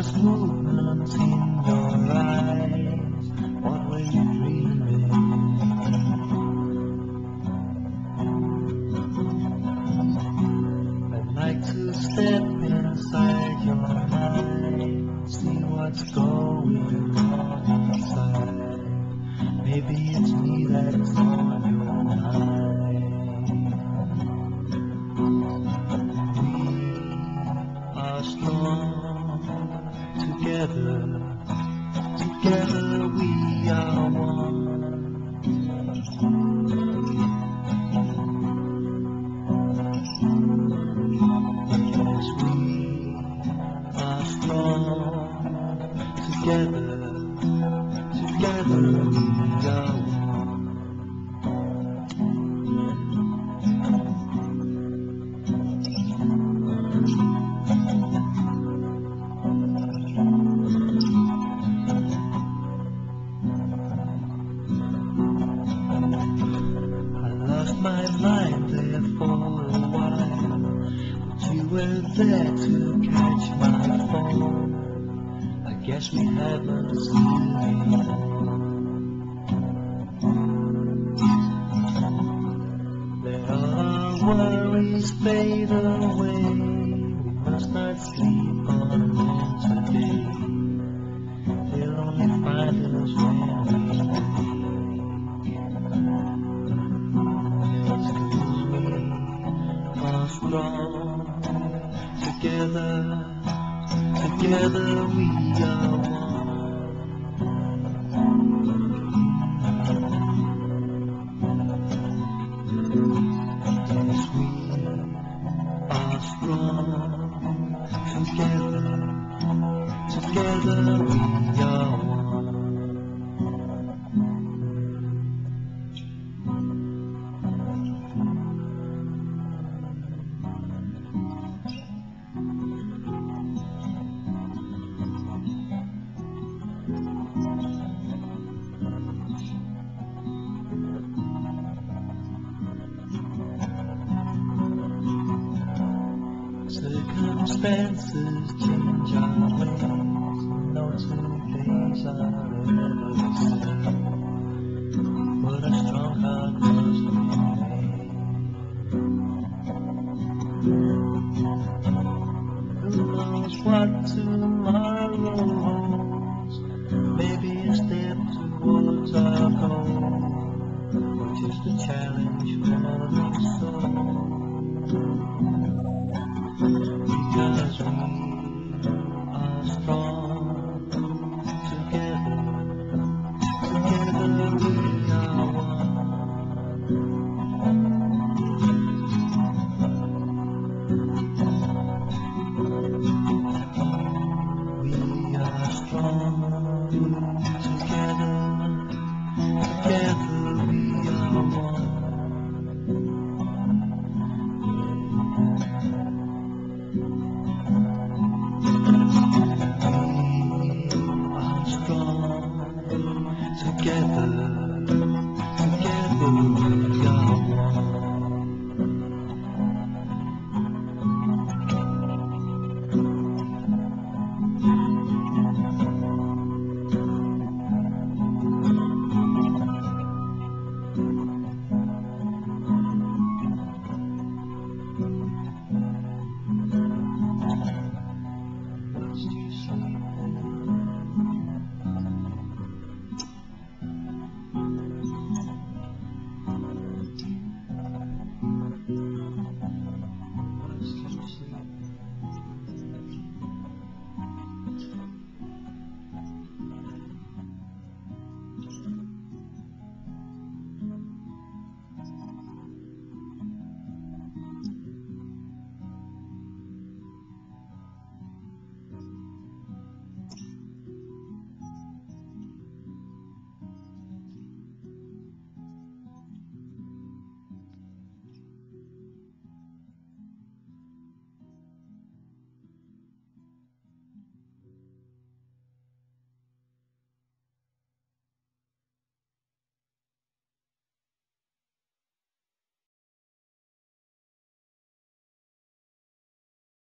was movement in your eyes. What were you dreaming? I'd like to step inside your mind, see what's going on inside. Maybe it's me that's on your mind. We are strong together, together we are one. Yes, we are strong together, together we are one. My mind there for a while, but you were there to catch my phone. I guess we haven't seen before. Let our worries fade away. We must not sleep on them today. They'll only find us when we leave. Strong together, together we are one. Yes, we are strong together, together we are one. Circumstances change our ways. No 2 days are ever the same, but a strong heart must remain. Who knows what tomorrow holds? Maybe a step towards our goal, or just a challenge for us.